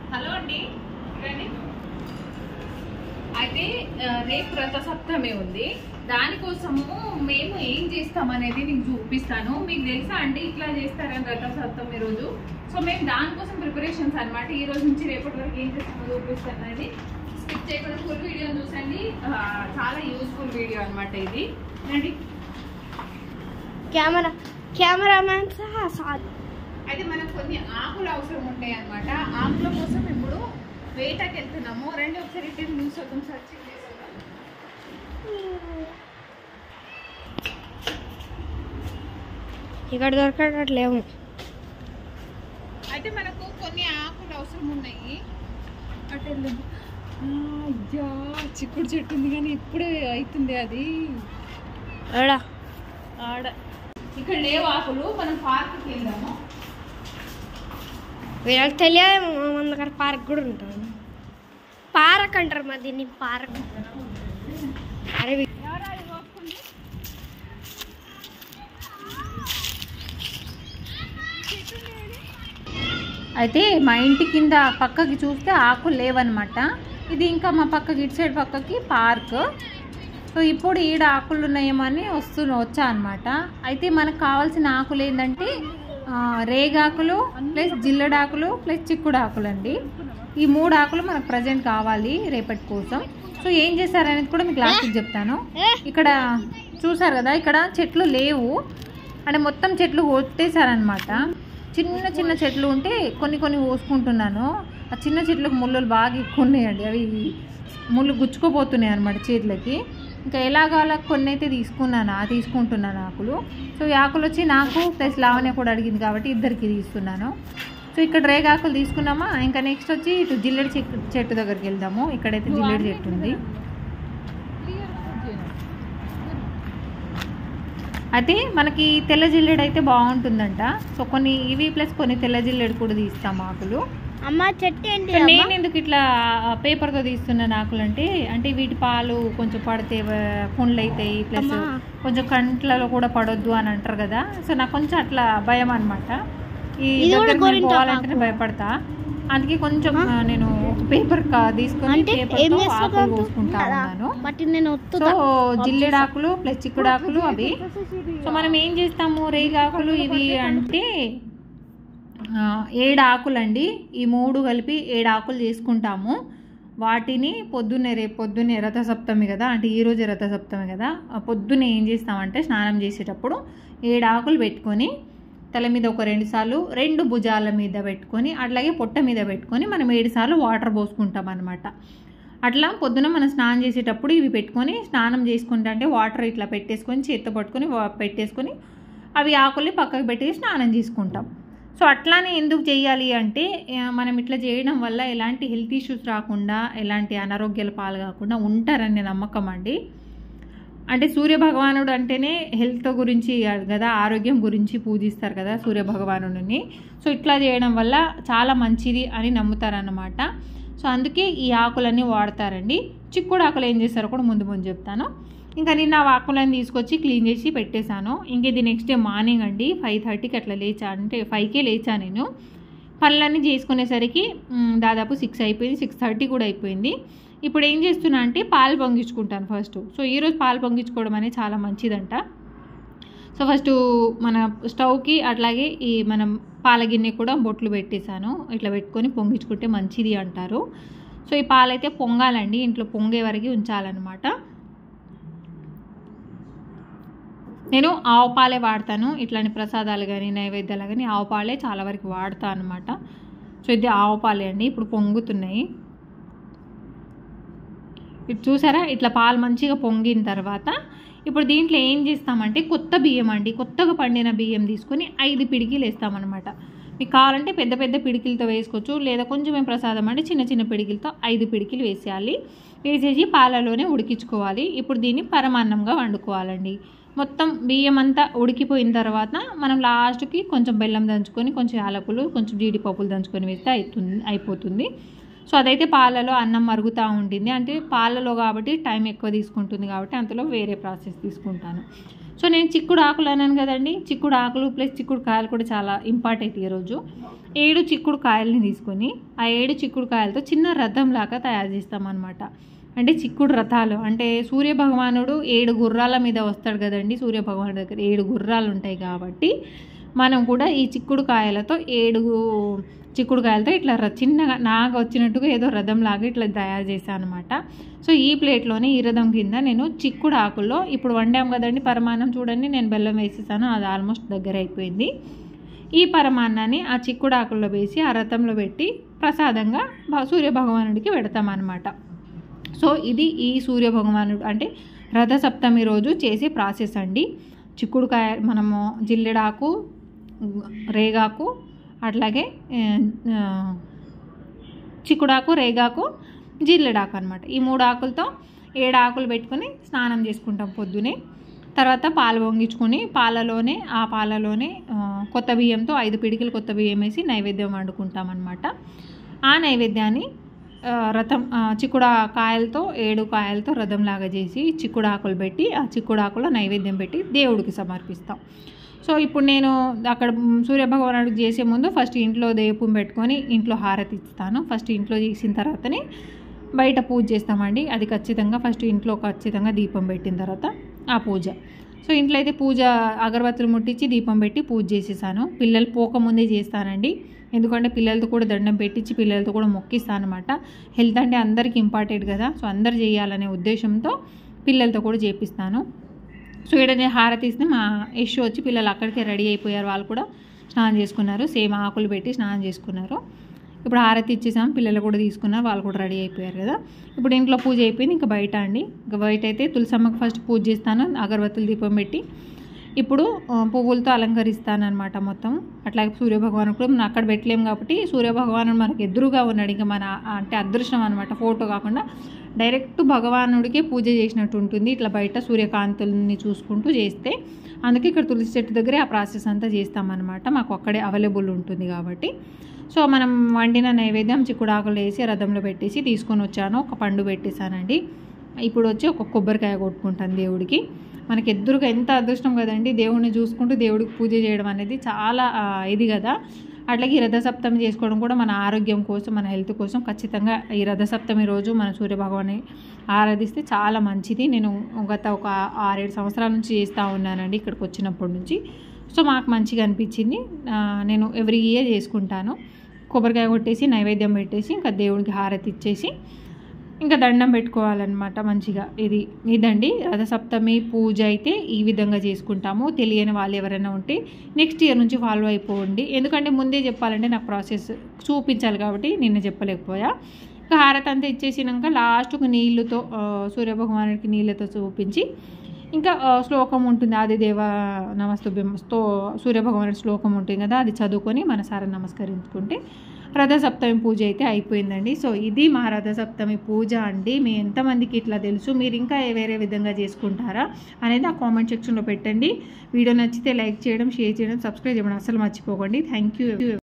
Hello అండి, అయితే రేపు రథసప్తమి ఉంది. దానికోసము మేము ఏం చేస్తామనేది నేను చూపిస్తాను. మీకు తెలుసా అండి ఇట్లా చేస్తారని రథసప్తమి రోజు. సో మేము దానికోసం ప్రిపరేషన్స్ అనమాట. ఈ రోజు నుంచి రేపటి వరకు ఏం చేస్తామో చూపిస్తాను. అనేది స్కిప్ చేయకుండా ఫుల్ వీడియో చూసండి. చాలా యూస్ఫుల్ వీడియో అనమాట ఇది. అండి కెమెరామ్యాన్ అయితే మనకు కొన్ని ఆకులు అవసరం ఉంటాయి అనమాట. ఆకుల కోసం ఇప్పుడు వేటకి వెళ్తున్నాము. రండి ఒకసారి ఇటు న్యూస్ వద్దాం, సర్చ్ చేసేద్దాం. ఇక్కడ దొరకట్లేము. అయితే మనకు కొన్ని ఆకులు అవసరం ఉన్నాయి. అటు అయ్యా చిక్కుడు చెట్టు ఉంది కానీ ఇప్పుడే అవుతుంది అది. ఆడ ఇక్కడ లేవు ఆకులు. మనం పార్క్కి వెళ్దాము. వీళ్ళకి తెలియదు మన దగ్గర పార్క్ కూడా ఉంటుంది. పార్క్ అంటారు మరి దీన్ని, పార్క్. అరే అయితే మా ఇంటి కింద పక్కకి చూస్తే ఆకులు లేవన్నమాట. ఇది ఇంకా మా పక్కకి ఇటు సైడ్ పక్కకి పార్క్. సో ఇప్పుడు ఈడ ఆకులు ఉన్నాయేమని వచ్చా అనమాట. అయితే మనకు కావాల్సిన ఆకులు ఏంటంటే రేగాకులు ప్లస్ జిల్లడాకులు ప్లస్ చిక్కుడు ఆకులు అండి. ఈ 3 ఆకులు మనకు ప్రజెంట్ కావాలి రేపటి కోసం. సో ఏం చేశారనేది కూడా మీకు లాస్ట్కి చెప్తాను. ఇక్కడ చూసారు కదా, ఇక్కడ చెట్లు లేవు అంటే మొత్తం చెట్లు కొట్టేశారనమాట. చిన్న చిన్న చెట్లు ఉంటే కొన్ని కోసుకుంటున్నాను. ఆ చిన్న చెట్లకు ముళ్ళులు బాగా ఎక్కువ ఉన్నాయండి. అవి ముళ్ళు గుచ్చుకోపోతున్నాయి అనమాట చేతులకి. ఇంకా ఎలాగాల కొన్ని అయితే తీసుకుంటున్నాను ఆకులు. సో ఈ ఆకులు వచ్చి నాకు ప్లస్ లావణ్య కూడా అడిగింది కాబట్టి ఇద్దరికి తీస్తున్నాను. సో ఇక్కడ రేగాకులు తీసుకున్నామా. ఇంకా నెక్స్ట్ వచ్చి ఇటు జిల్లెడి చెట్టు దగ్గరికి వెళ్దాము. ఇక్కడైతే జిల్లెడి చెట్టు ఉంది. అయితే మనకి తెల్ల జిల్లెడు అయితే బాగుంటుందంట. సో కొన్ని ఇవి ప్లస్ కొన్ని తెల్ల జిల్లెడు కూడా తీస్తాము ఆకులు. అమ్మ చెట్టు ఏంటి? నేను ఎందుకు ఇట్లా పేపర్తో తీస్తున్నాను ఆకులు అంటే వీటి పాలు కొంచెం పడితే పుండ్లు అవుతాయి, ప్లస్ కొంచెం కంట్లలో కూడా పడొద్దు అని అంటారు కదా. సో నాకు కొంచెం అట్లా భయం అనమాట. ఈ పోవాలంటేనే భయపడతా. అందుకే కొంచెం నేను పేపర్ తీసుకొని పేపర్తో ఆకులు పోసుకుంటా ఉన్నాను. సో జిల్లెడాకులు ప్లస్ చిక్కుడాకులు అవి. సో మనం ఏం చేస్తాము, రేగాకులు ఇవి అంటే 7 ఆకులండి. ఈ 3 కలిపి 7 ఆకులు చేసుకుంటాము. వాటిని రేపు పొద్దున్నే రథసప్తమి కదా, అంటే ఈరోజు రథసప్తమి కదా, పొద్దున్నే ఏం చేస్తామంటే స్నానం చేసేటప్పుడు 7 ఆకులు పెట్టుకొని తల మీద ఒక 2 సార్లు 2 భుజాల మీద పెట్టుకొని అట్లాగే పొట్ట మీద పెట్టుకొని మనం 7 సార్లు వాటర్ పోసుకుంటాం అనమాట. అట్లా పొద్దున మనం స్నానం చేసేటప్పుడు ఇవి పెట్టుకొని స్నానం చేసుకుంటా అంటే వాటర్ ఇట్లా పెట్టేసుకొని చేత్తో పట్టుకొని పెట్టేసుకొని అవి ఆకుల్ని పక్కకు పెట్టి స్నానం చేసుకుంటాం. సో అట్లానే ఎందుకు చేయాలి అంటే మనం ఇట్లా చేయడం వల్ల ఎలాంటి హెల్త్ ఇష్యూస్ రాకుండా, ఎలాంటి అనారోగ్యాల పాలు కాకుండా ఉంటారనే నమ్మకం అండి. అంటే సూర్యభగవానుడు అంటేనే హెల్త్ గురించి కదా, ఆరోగ్యం గురించి పూజిస్తారు కదా సూర్యభగవానుడిని. సో ఇట్లా చేయడం వల్ల చాలా మంచిది అని నమ్ముతారన్నమాట. సో అందుకే ఈ ఆకులన్నీ వాడతారండి. చిక్కుడు ఆకులు ఏం చేస్తారో కూడా ముందు చెప్తాను. ఇంకా నిన్న ఆకులను తీసుకొచ్చి క్లీన్ చేసి పెట్టేశాను. ఇంక ఇది నెక్స్ట్ డే మార్నింగ్ అండి 5:30కి అట్లా లేచా, అంటే 5కే లేచా నేను. పనులన్నీ చేసుకునేసరికి దాదాపు 6 అయిపోయింది, 6:30 కూడా అయిపోయింది. ఇప్పుడు ఏం చేస్తున్నా అంటే పాలు పొంగించుకుంటాను ఫస్ట్. సో ఈరోజు పాలు పొంగించుకోవడం అనేది చాలా మంచిదంట. సో ఫస్ట్ మన స్టవ్కి అట్లాగే ఈ మనం పాల గిన్నె కూడా బొట్లు పెట్టేశాను. ఇట్లా పెట్టుకొని పొంగించుకుంటే మంచిది అంటారు. సో ఈ పాలైతే పొంగాలండి, ఇంట్లో పొంగే వరకు ఉంచాలన్నమాట. నేను ఆవు పాలే వాడతాను. ఇట్లాంటి ప్రసాదాలు కానీ నైవేద్యాలు కానీ ఆవు పాలే చాలా వరకు వాడతాను అనమాట. సో ఇది ఆవు పాలే అండి. ఇప్పుడు పొంగుతున్నాయి. ఇటు చూసారా, ఇట్లా పాలు మంచిగా పొంగిన తర్వాత ఇప్పుడు దీంట్లో ఏం చేస్తామంటే కొత్త బియ్యం అండి, కొత్తగా పండిన బియ్యం తీసుకొని 5 పిడికిలు వేస్తామన్నమాట. మీకు కావాలంటే పెద్ద పెద్ద పిడికిలతో వేసుకోవచ్చు, లేదా కొంచెం ప్రసాదం అంటే చిన్న చిన్న పిడికిలతో 5 పిడికిలు వేసేయాలి. వేసేసి పాలలోనే ఉడికించుకోవాలి. ఇప్పుడు దీన్ని పరమాన్నంగా వండుకోవాలండి. మొత్తం బియ్యం అంతా ఉడికిపోయిన తర్వాత మనం లాస్ట్కి కొంచెం బెల్లం దంచుకొని, కొంచెం యాలకులు, కొంచెం జీడిపప్పులు దంచుకొని వేస్తే అయిపోతుంది. సో అదైతే పాలలో అన్నం మరుగుతూ ఉంటుంది. అంటే పాలలో కాబట్టి టైం ఎక్కువ తీసుకుంటుంది కాబట్టి అంతలో వేరే ప్రాసెస్ తీసుకుంటాను. సో నేను చిక్కుడు ఆకులు అన్నాను కదండి, చిక్కుడు ఆకులు ప్లస్ చిక్కుడు కాయలు కూడా చాలా ఇంపార్టెంట్. ఈరోజు 7 చిక్కుడు కాయలని తీసుకొని ఆ 7 చిక్కుడు కాయలతో చిన్న రథంలాగా తయారు చేస్తామన్నమాట. అంటే చిక్కుడు రథాలు అంటే సూర్య భగవానుడు 7 గుర్రాల మీద వస్తాడు కదండి. సూర్య భగవానుడి దగ్గర 7 గుర్రాలు ఉంటాయి కాబట్టి మనం కూడా ఈ చిక్కుడు కాయలతో 7 చిక్కుడు కాయలతో ఇట్లా చిన్నగా నాగా వచ్చినట్టుగా ఏదో రథం లాగా ఇట్లా తయారు చేశాను అనమాట. సో ఈ ప్లేట్లోనే ఈ రథం కింద నేను చిక్కుడు ఆకుల్లో ఇప్పుడు వండాం కదండి పరమాన్నం, చూడండి నేను బెల్లం వేసేసాను, అది ఆల్మోస్ట్ దగ్గర అయిపోయింది. ఈ పరమాన్నాన్ని ఆ చిక్కుడు ఆకుల్లో వేసి ఆ రథంలో పెట్టి ప్రసాదంగా సూర్య భగవానుడికి పెడతామన్నమాట. సో ఇది ఈ సూర్య భగవానుడు అంటే రథసప్తమి రోజు చేసే ప్రాసెస్ అండి. చిక్కుడుకాయ మనము జిల్లెడాకు, రేగాకు, అట్లాగే చిక్కుడాకు, రేగాకు, జిల్లెడాకు అనమాట. ఈ 3 ఆకులతో 7 ఆకులు పెట్టుకొని స్నానం చేసుకుంటాం పొద్దునే. తర్వాత పాలు పొంగించుకొని ఆ పాలలోనే కొత్త బియ్యంతో 5 పిడికిలు కొత్త బియ్యం వేసి నైవేద్యం వండుకుంటాం అనమాట. ఆ నైవేద్యాన్ని రథం కాయలతో 7 కాయలతో రథంలాగా చేసి చిక్కుడాకులు పెట్టి ఆ చిక్కుడాకులో నైవేద్యం పెట్టి దేవుడికి సమర్పిస్తాం. సో ఇప్పుడు నేను అక్కడ సూర్యభగవానుడికి చేసే ముందు ఫస్ట్ ఇంట్లో దీపం పెట్టుకొని ఇంట్లో హారతి ఇస్తాను. ఫస్ట్ ఇంట్లో చేసిన తర్వాతనే బయట పూజ చేస్తామండి. అది ఖచ్చితంగా ఫస్ట్ ఇంట్లో ఖచ్చితంగా దీపం పెట్టిన తర్వాత ఆ పూజ. సో ఇంట్లో అయితే పూజ అగరబత్తులు ముట్టించి దీపం పెట్టి పూజ చేసేసాను. పిల్లలు పోకముందే చేస్తానండి, ఎందుకంటే పిల్లలతో కూడా దండం పెట్టించి పిల్లలతో కూడా మొక్కిస్తాను అనమాట. హెల్త్ అంటే అందరికీ ఇంపార్టెంట్ కదా, సో అందరు చేయాలనే ఉద్దేశంతో పిల్లలతో కూడా చేపిస్తాను. సో ఇక్కడ హారతి ఇస్తే మా యశు వచ్చి పిల్లలు అక్కడికే రెడీ అయిపోయారు, వాళ్ళు కూడా స్నానం చేసుకున్నారు, సేమ్ ఆకులు పెట్టి స్నానం చేసుకున్నారు. ఇప్పుడు హారతి ఇచ్చేసాము, పిల్లలు కూడా తీసుకున్నారు, వాళ్ళు కూడా రెడీ అయిపోయారు కదా. ఇప్పుడు ఇంట్లో పూజ అయిపోయింది. ఇంకా బయట అండి, ఇంకా బయట అయితే తులసమ్మకి ఫస్ట్ పూజ చేస్తాను, అగరబత్తులు దీపం పెట్టి. ఇప్పుడు పువ్వులతో అలంకరిస్తాను అనమాట మొత్తం. అట్లాగే సూర్యభగవాను కూడా మనం అక్కడ పెట్టలేము కాబట్టి సూర్యభగవానుడు మనకు ఎదురుగా ఉన్నాడు. ఇంకా మన అంటే అదృష్టం అనమాట, ఫోటో కాకుండా డైరెక్ట్ భగవానుడికే పూజ చేసినట్టు ఉంటుంది ఇట్లా బయట సూర్యకాంతుల్ని చూసుకుంటూ చేస్తే. అందుకే ఇక్కడ తులసి చెట్టు దగ్గరే ఆ ప్రాసెస్ అంతా చేస్తామన్నమాట, మాకు అక్కడే అవైలబుల్ ఉంటుంది కాబట్టి. సో మనం వండిన నైవేద్యం చిక్కుడాకులు వేసి రథంలో పెట్టేసి తీసుకొని వచ్చాను. ఒక పండు పెట్టేశానండి. ఇప్పుడు వచ్చి ఒక కొబ్బరికాయ కొట్టుకుంటాను దేవుడికి. మనకి ఎదురుగా ఎంత అదృష్టం కదండి, దేవుడిని చూసుకుంటూ దేవుడికి పూజ చేయడం అనేది చాలా ఇది కదా. అట్లాగే ఈ రథసప్తమి చేసుకోవడం కూడా మన ఆరోగ్యం కోసం, మన హెల్త్ కోసం ఖచ్చితంగా ఈ రథసప్తమి రోజు మన సూర్యభగవాన్ని ఆరాధిస్తే చాలా మంచిది. నేను గత ఒక 6-7 సంవత్సరాల నుంచి చేస్తూ ఉన్నానండి ఇక్కడికి వచ్చినప్పటి నుంచి. సో మాకు మంచిగా అనిపించింది, నేను ఎవ్రీ ఇయర్ చేసుకుంటాను. కొబ్బరికాయ కొట్టేసి నైవేద్యం పెట్టేసి ఇంకా దేవుడికి హారతి ఇచ్చేసి ఇంకా దండం పెట్టుకోవాలన్నమాట మంచిగా. ఇదండి రథసప్తమి పూజ అయితే ఈ విధంగా చేసుకుంటాము. తెలియని వాళ్ళు ఎవరైనా ఉంటే నెక్స్ట్ ఇయర్ నుంచి ఫాలో అయిపోండి, ఎందుకంటే ముందే చెప్పాలంటే నాకు ప్రాసెస్ చూపించాలి కాబట్టి నిన్న చెప్పలేకపోయా. ఇంకా హారతి అంతా ఇచ్చేసినాక లాస్ట్కు నీళ్ళతో సూర్యభగవానుడికి నీళ్ళతో చూపించి ఇంకా శ్లోకం ఉంటుంది, ఆదిదేవ నమస్తుభ్యం సూర్యభగవానుడి శ్లోకం ఉంటుంది కదా, అది చదువుకొని మనసారా నమస్కరించుకుంటే రథసప్తమి పూజ అయితే అయిపోయిందండి. సో ఇది మా రథసప్తమి పూజ అండి. మీ ఎంతమందికి ఇట్లా తెలుసు, మీరు ఇంకా వేరే విధంగా చేసుకుంటారా అనేది ఆ కామెంట్ సెక్షన్లో పెట్టండి. వీడియో నచ్చితే లైక్ చేయడం, షేర్ చేయడం, సబ్స్క్రైబ్ చేయడం అసలు మర్చిపోకండి. Thank you.